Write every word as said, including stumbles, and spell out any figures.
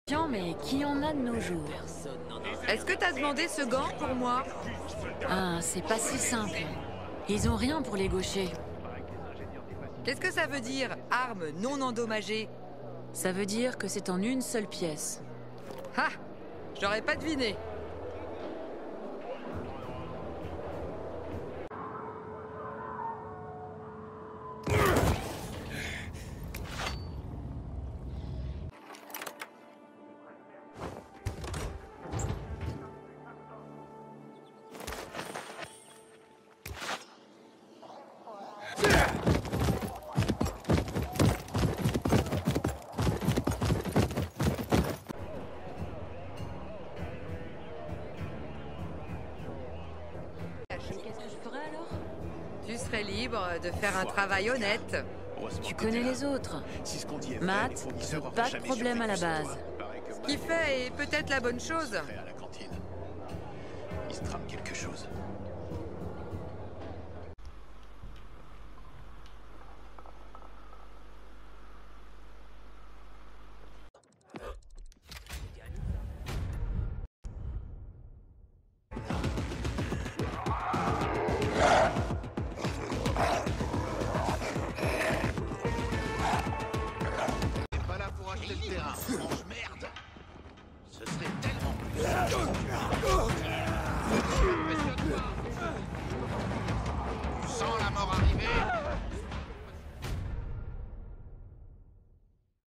Mais qui en a de nos jours? Est-ce que t'as demandé ce gant pour moi? Ah, c'est pas si simple. Ils ont rien pour les gauchers. Qu'est-ce que ça veut dire, arme non endommagée? Ça veut dire que c'est en une seule pièce. Ah! J'aurais pas deviné. Tu serais libre de faire un travail honnête. Tu connais les autres. Matt, pas de problème à la base. Ce qu'il fait est peut-être la bonne chose. Il se trame quelque chose. T'es pas là pour acheter le terrain, mange merde. Ce serait tellement plus simple.